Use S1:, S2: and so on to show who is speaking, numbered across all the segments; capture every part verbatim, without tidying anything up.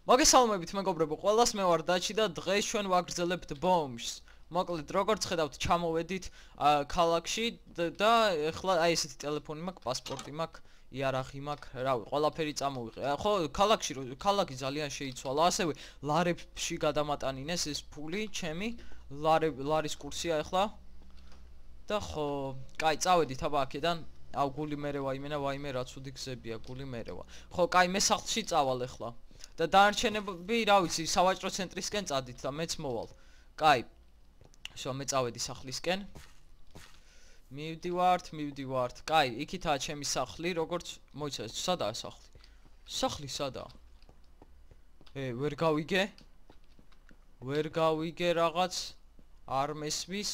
S1: მოგესალმებით მეგობრებო, ყველას მე ვარ დაჩი და დღეს ჩვენ ვაგრძელებთ ბომბს. მოკლედ, როგორც ხედავთ, ჩამოვედით ქალაქში და ეხლა აი ესეთი ტელეფონი მაქვს, პასპორტი მაქვს, იარაღი მაქვს, რავი, ყველაფერი წამოვიყე. ხო, ქალაქში ქალაქი ძალიან შეიცვალა, ასევე ლარებში გადამატანინეს ეს ფული, ჩემი ლარის კურსია ეხლა. და ხო, კაი, წავედით აბა აქედან. აუ, გული მერევა იმენა, ვაიმე რა ცუდი გზებია, გული მერევა. ხო, კაი, მე სახლში წავალ ეხლა. და დაარჩენები, რა ვიცი, სავაჭრო ცენტრისკენ წადით და მეც მოვალ. კაი. შო, მე წავედი სახლისკენ. მივდივართ, მივდივართ. კაი, იქითაა ჩემი სახლი, როგორც მოიცადეთ, სადაა სახლი? სახლი სადაა? ე, ვერ გავიგე? ვერ გავიგე რაღაც არ მესმის.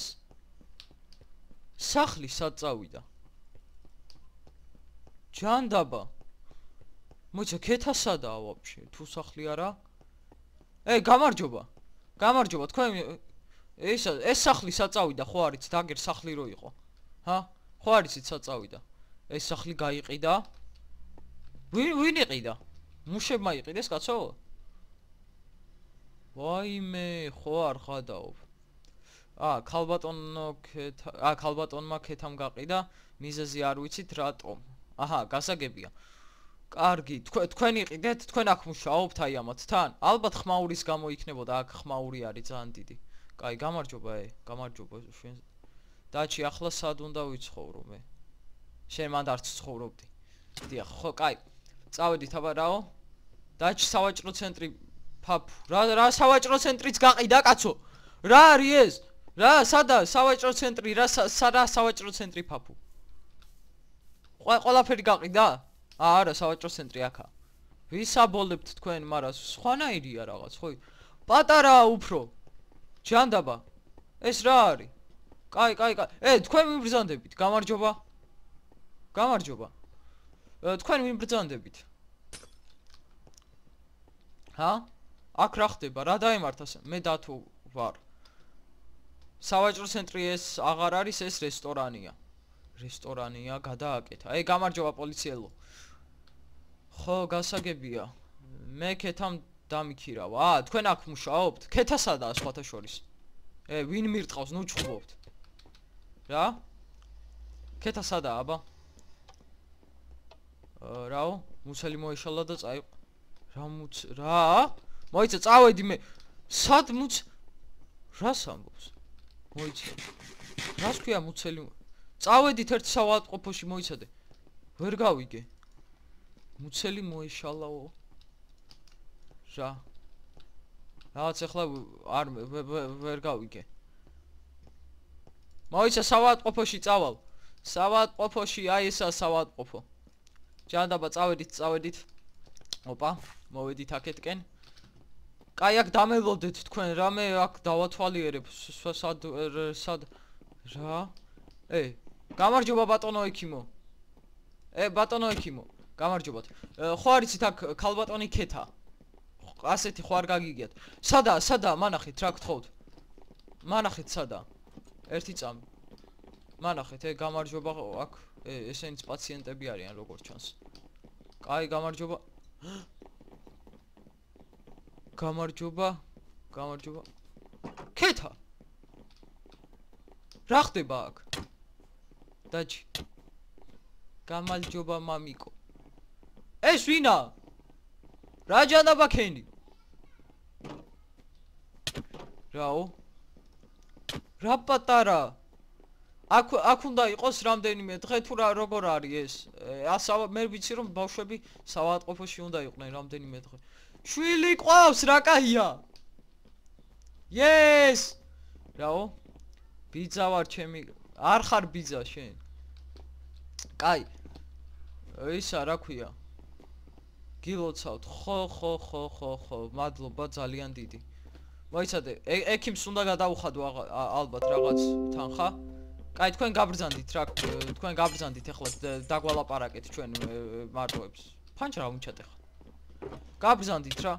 S1: სახლი სად წავიდა? ჯანდაბა. მოიცა, ქეთა სადაა ვაფშე? თუ სახლი არა? ე, გამარჯობა. გამარჯობა, თქვენ ეს ეს სახლი სად წავიდა, ხო არიცით, აგერ სახლი რო იყო. ჰა? ხო არიცით სად წავიდა? ეს სახლი გაიყიდა? ვინ ვინ იყიდა? მუშებმა იყიდეს, კაცო? ვაიმე, ხო არ ხადაობ. ა, ქალბატონო ქეთა, ა, ქალბატონმა ქეთამ გაყიდა, მიზეზი არ ვიცით რატომ. აჰა, გასაგებია. კარგი, თქვენ იყიდეთ, თქვენ აქ მუშაობთ აი ამათთან? ალბათ ხმაურის გამო იქნებოდა, აქ ხმაური არის ძალიან დიდი. კაი, გამარჯობა, ე, გამარჯობა შენ. დაჩი, ახლა სად უნდა ვიცხოვრო მე? შენ მანდ არც ცხოვრობდი. დიახ, ხო, კაი. წავედით აბა რაო? დაჩი, სავაჭრო ცენტრი ფაფუ. რა რა სავაჭრო ცენტრიც გაყიდა, კაცო? რა არის ეს? რა, სადაა სავაჭრო ცენტრი? რა სადა სავაჭრო ცენტრი ფაფუ? ყველაფერი გაყიდა? არა, სავაჭრო ცენტრი აქა. ვისაბოლებთ თქვენ, მაგრამ სხვანაირია რაღაც, ხო? პატარაა უფრო. ჯანდაბა. ეს რა არის? კაი, კაი, კაი. ე, თქვენ ვიბრძანდებით? გამარჯობა. გამარჯობა. თქვენ ვიბრძანდებით? ჰა? აქ რა ხდება? რა დაემართა? მე დათო ვარ. სავაჭრო ცენტრი ეს აღარ არის, ეს რესტორანია. რესტორანია, გადააკეთა. ე, გამარჯობა პოლიციელო. ხო, გასაგებია. მე ქეთამ დამიქირავა. აა, თქვენ აქ მუშაობთ? ქეთა სადაა სხვათა შორის? ე, ვინ მირტყავს, ნუ ჩხუბობთ. რა? ქეთა სადაა, აბა? აა, რაო? მუცელი მოეშალა და წაიყო. რა მუც, რა? მოიცა, წავედი მე. სად მუც? რას ამბობს? მოიცა. რას ქვია მუცელი? წავედით ერთ საავადმყოფოში მოიცადე. ვერ გავიგე. მუცელი მოეშალაო. რა? რაღაც ახლა არ ვერ გავიგე. მოიცა საავადმყოფოში წავალ. საავადმყოფოში, აი ესაა საავადმყოფო. ჯანდაბა, წავედით, წავედით. ოპა, მოვედით აქეთკენ. კაი, აქ დამელოდეთ თქვენ, რამე აქ დავათვალიერებ. სად სად რა? ე, გამარჯობა ბატონო ექიმო. ე, ბატონო ექიმო. გამარჯობათ. ხო არიცით აქ ქალბატონი ქეთა. ასეთი ხო არ გაგიგიათ. სადაა, სადაა, მანახეთ რა გთხოვთ. მანახეთ სადაა. ერთი წამი. მანახეთ, ე, გამარჯობა აქ, ე, ესენიც პაციენტები არიან როგორც ჩანს. კაი, გამარჯობა. გამარჯობა. გამარჯობა. ქეთა. რა ხდება აქ? დაჩი. გამარჯობა მამიკო. ეს ვინა? რა ჯანდაბა ქენი? რაო? რა პატარა? აქ აქ უნდა იყოს რამდენიმე დღე თუ რა როგორ არის ეს? ასა მე ვიცი რომ ბავშვები საავადმყოფოში უნდა იყვნენ რამდენიმე დღე. შვილი ყავს, რა კაია? yes! რაო? ბიძა ვარ ჩემი. არ ხარ ბიძა შენ. კაი. ისა რა ქვია? გილოცავთ. ხო, ხო, ხო, ხო, ხო. მადლობა ძალიან დიდი. მოიცადე, ექიმს უნდა გადაუხადო ალბათ რაღაც თანხა. კაი, თქვენ გაბრძანდით რა, თქვენ გაბრძანდით ახლა დაგვალაპარაკეთ ჩვენ მარტოებს. ფანჩ რა უნჩათ ახლა. გაბრძანდით რა.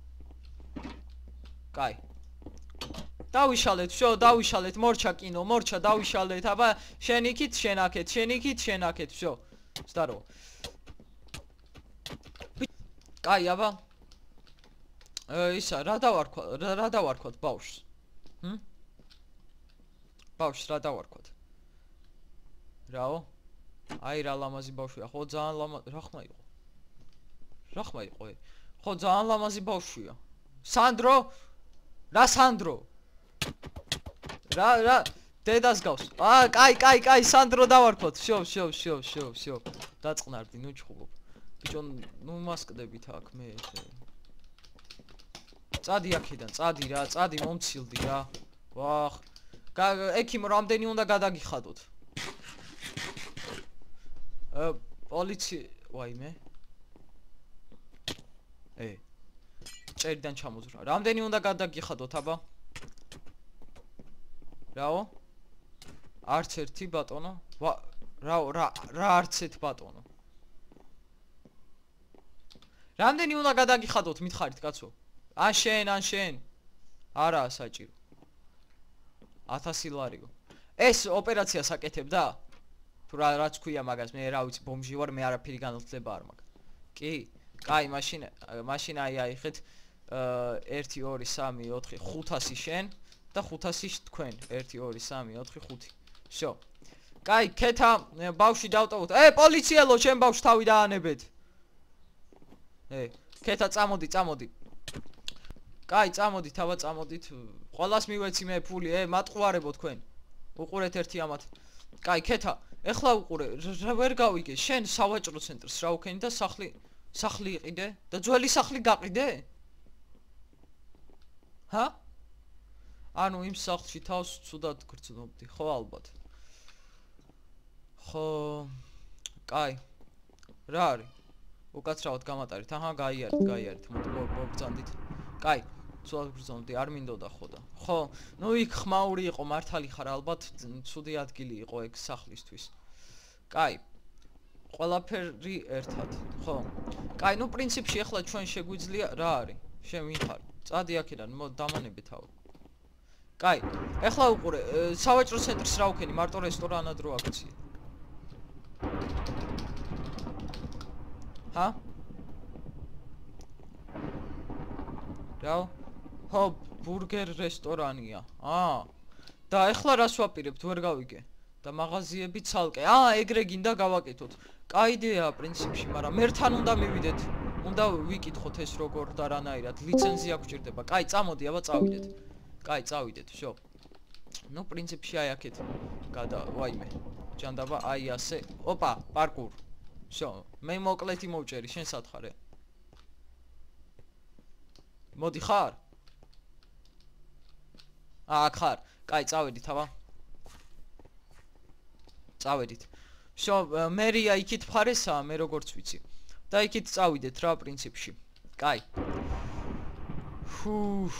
S1: კაი. დავიშალეთ, всё, დავიშალეთ, მორჩა კინო, მორჩა დავიშალეთ, აბა შენ იქით, შენ აქეთ, შენ იქით, შენ აქეთ, всё. Здорово. კაი, აბა. ისა რა დავარქვა რა დავარქვათ ბავშვს ჰმ ბავშვს რა დავარქვათ რაო აი რა ლამაზი ბავშვია ხო ძალიან ლამაზი რა ხმა იყო რა ხმა იყო ხო ძალიან ლამაზი ბავშვია სანდრო რა სანდრო რა რა დედას გავს აა კაი კაი კაი სანდრო დავარქვათ შო შო შო შო შო დაწყნარდი ნუ ჩხუბობ ბიჭო ნუ მასკდებით აქ მე წადი აქედან წადი რა წადი მომცილდი რა ვახ ექიმ რამდენი უნდა გადაგიხადოთ პოლიცია ვაიმე ე წერიდან ჩამოძვრა რამდენი უნდა გადაგიხადოთ აბა რაო არც ერთი ბატონო რაო რა რა არც ერთ ბატონო რამდენი უნდა გადაგიხადოთ მითხარით კაცო ან შენ ან შენ არაა საჭირო ათასი ლარიო ეს ოპერაციას აკეთებდა თუ რა რაც ქვია მაგას მე რა ვიცი ბომჟი ვარ მე არაფერი განათლება არ მაქვს კი კაი მაშინ მაშინ აი აიხეთ ერთი ორი სამი ოთხი ხუთასი შენ და ხუთასი თქვენ ერთი ორი სამი ოთხი ხუთი всё კაი ქეთა ბავშვი დავტოვოთ ე პოლიციელო შენ ბავშვს თავი დაანებეთ ე ქეთა წამოდი წამოდი კაი წამოდით აბა წამოდით ყველას მივეცი მე ფული ე მატყუარებო თქვენ უყურეთ ერთი ამათ კაი ქეთა ეხლა უყურე რა ვერ გავიგე შენ სავაჭრო ცენტრს რა უქენი და სახლი სახლი იყიდე და ძველი სახლი გაყიდე ჰა ანუ იმ სახლში თავს ცუდად გრძნობდი ხო ალბათ ხო კაი რა არის უკაცრავად გამატარით აჰა გაიარეთ გაიარეთ მოგბრძანდით კაი ცუდად გრძნობდი არ მინდოდა ხო და ხო ნუ იქ ხმაური იყო მართალი ხარ ალბათ ცუდი ადგილი იყო ეგ სახლისთვის კაი ყველაფერი ერთად ხო კაი ნუ პრინციპში ახლა ჩვენ შეგვიძლია რა არის შენ ვინ ხარ წადი აქედან დამანები თავი კაი ახლა უყურე სავაჭრო ცენტრს რა უქენი მარტო რესტორანად რო აქცია ჰა რაო ხო ბურგერ რესტორანია აა და ახლა რას ვაპირებთ ვერ გავიგე და მაღაზიები ცალკე აა ეგრე გინდა გავაკეთოთ კაი იდეაა პრინციპში მაგრამ მერთან უნდა მივიდეთ უნდა ვიკითხოთ ეს როგორ და რანაირად ლიცენზია გვჭირდება კაი წამოდი აბა წავიდეთ კაი წავიდეთ всё ну პრინციპში აი აქეთ გადა ვაიმე ჯანდაბა აი ასე ოპა პარკურ всё მე მოკლეთი მოვჭერი შენ სათხარე მოდი ხარ აა ხარ კაი წავედით აბა წავედით всё მერია იქით მხარესაა მე როგორც ვიცი და იქით წავიდეთ რა პრინციპში კაი ჰუ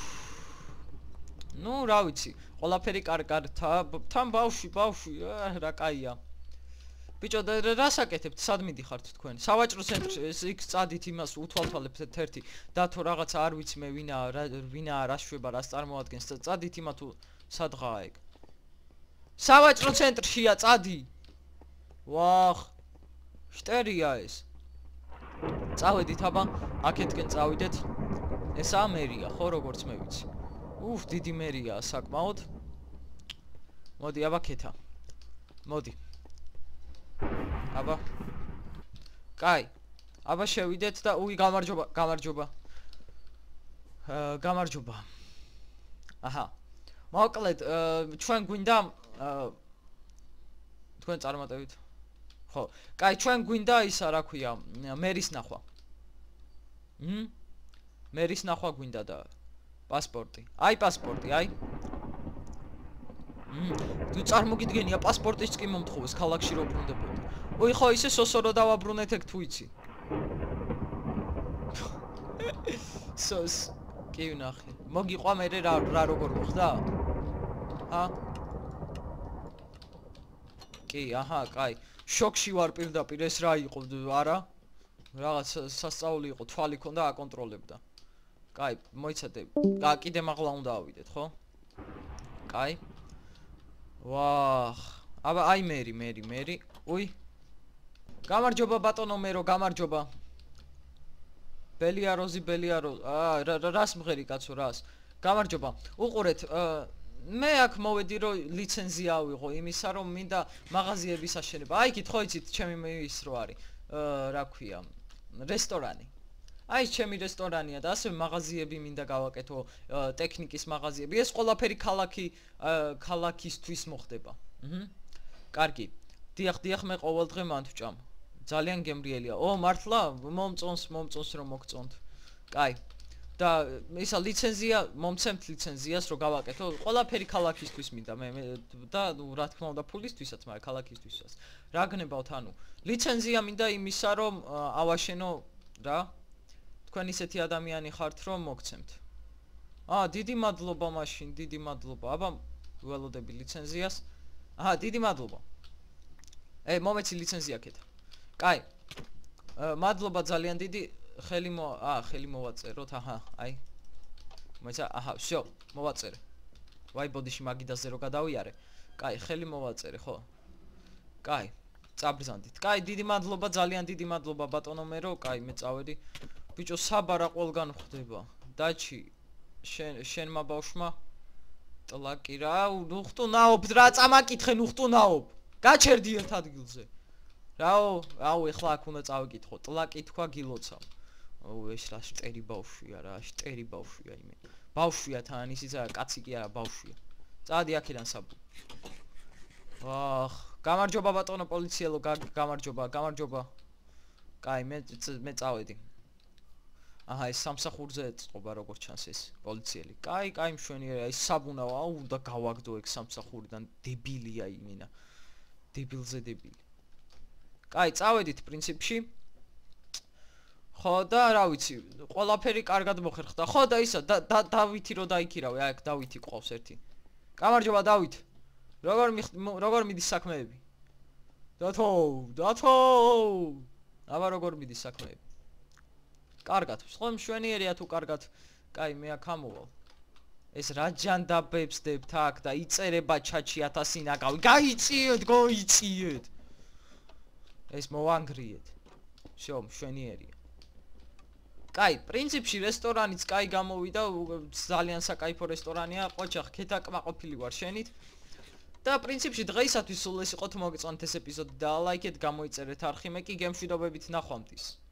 S1: ну რა ვიცი ყველაფერი კარგართა თან ბავშვი ბავშვი რა კაია ბიჭო რას აკეთებთ სად მიდიხართ თქვენ სავაჭრო ცენტრში იქ წადით იმას უთვალთვალებთ ერთი და თუ რაღაცა არ ვიცი მე ვინა ვინა რა შვება რას წარმოადგენს და წადით იმა თუ სადღაა ეგ სავაჭრო ცენტრშია წადი ვახ შტერია ეს წავედით აბა აქეთკენ წავიდეთ ესაა მერია ხო როგორც მე ვიცი უფ დიდი მერია საკმაოდ მოდი აბა ქეთა მოდი აბა კაი აბა შევიდეთ და უი გამარჯობა გამარჯობა აა გამარჯობა აჰა მოკლედ ჩვენ გვინდა თქვენ წარმატებით ხო კაი ჩვენ გვინდა ისა რა ქვია მერის ნახვა მ მერის ნახვა გვინდა და პასპორტი აი პასპორტი აი თუ წარმოგიდგენია პასპორტის კი მომთხოვეს ქალაქში რო ბრუნდებოდი ოი ხო ისე სოსორო დავაბრუნეთ ეგ თუ იცი სოს კი ვნახე მოგიყვა მე რა რა როგორ მოხდა ჰა კი აჰა კაი შოქში ვარ პირდაპირ ეს რა იყო არა რაღაც სასწაული იყო თვალი ქონდა აკონტროლებდა კაი მოიცადე და კიდე მაღლა უნდა ავიდეთ ხო კაი ვახ აბა აი მერი მერი მერი უი გამარჯობა ბატონო მერო გამარჯობა ბელიაროზი ბელიაროზ აა რას მღერი კაცო რას გამარჯობა უყურეთ მე აქ მოვედი რომ ლიცენზია ავიღო იმისა რომ მინდა მაღაზიების აშენება აი იქით ხო იცით ჩემი ის რო არის რა ქვია რესტორანი აი ეს ჩემი რესტორანია და ასევე მაღაზიები მინდა გავაკეთო ტექნიკის მაღაზიები ეს ყველაფერი ქალაქი ქალაქისთვის მოხდება აჰა კარგი დიახ დიახ მე ყოველდღე მანდ ვჭამ ძალიან გემრიელია ო მართლა მომწონს მომწონს რომ მოგწონთ კაი და ისა ლიცენზია მომცემთ ლიცენზიას რომ გავაკეთო ყველაფერი ქალაქისთვის მინდა მე და რა თქმა უნდა ფულისთვისაც მაგრამ ქალაქისთვისაც რა გნებავთ ანუ ლიცენზია მინდა იმისა რომ ავაშენო რა თქვენ ისეთი ადამიანი ხართ რომ მოგცემთ აა დიდი მადლობა მაშინ დიდი მადლობა აბა ველოდები ლიცენზიას აა დიდი მადლობა ე მომეცი ლიცენზია კეთა კაი მადლობა ძალიან დიდი ხელი მო აა ხელი მოვაწეროთ აჰა აი მოიცა აჰა всё მოვაწერე ვაი ბოდიში მაგიდაზე რო გადავიარე კაი ხელი მოვაწერე ხო კაი წაბრძანდით კაი დიდი მადლობა ძალიან დიდი მადლობა ბატონო მერო კაი მე წავედი ბიჭო საბარა ყველგან ხდება დაჩი შენ შენმა ბავშვმა ტლაკი რა უხტუნაობ რა წამაკითხე უხტუნაობ გაჩერდი ერთ ადგილზე რაო აუ ეხლა აქ უნდა წავიკითხო ტლაკი თქვა გილოცავ აუ ეს რა შტერი ბავშვია რა შტერი ბავშვია იმე ბავშვია თან ისიც არა კაცი კი არა ბავშვია წადი აქედან საბუ აх გამარჯობა ბატონო პოლიციელო გამარჯობა გამარჯობა კაი მე მე წავედი აჰა ეს სამსახურზე ეწყობა როგორც ჩანს ეს პოლიციელი კაი კაი მშვენიერია ის საბუნაო აუ და გავაგდო ეგ სამსახურიდან დებილია იმინა დებილზე დებილი კაი წავედით პრინციპში ხო და რა ვიცი ყველაფერი კარგად მოხერხდა ხო და ისა დავითი რო დაიქირავე აი აქ დავითი ყავს ერთი გამარჯობა დავით როგორ როგორ მიდის საქმეები დათო დათო აბა როგორ მიდის საქმეები კარგად ხო მშვენიერია თუ კარგად კაი მე აქ ამოვალ ეს რა ჯანდაბებს დებთ აქ და იწერება ჩაჩი ათასი ნაგავი გაიწიეთ გაიწიეთ ეს მოვანგრიეთ всё მშვენიერია კაი პრინციპში რესტორანიც კაი გამოვიდა ძალიან საკაიფო რესტორანია ყოჩახ ქეთაკმაყოფილი ვარ შენით და პრინციპში დღეისათვის სულ ეს იყო თუ მოგეწონთ ეს ეპიზოდი და ლაიქეთ გამოიწერეთ არხი მე კი გემშვიდობებით ნახვამდის